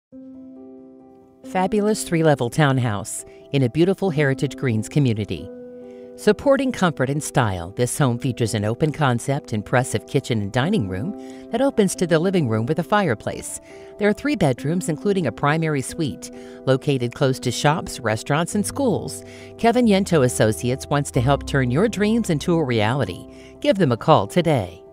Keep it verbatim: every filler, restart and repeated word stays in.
Fabulous three-level townhouse in a beautiful Heritage Greens community. Supporting comfort and style, this home features an open concept, impressive kitchen and dining room that opens to the living room with a fireplace. There are three bedrooms, including a primary suite. Located close to shops, restaurants, and schools, Kevin Yento Associates wants to help turn your dreams into a reality. Give them a call today.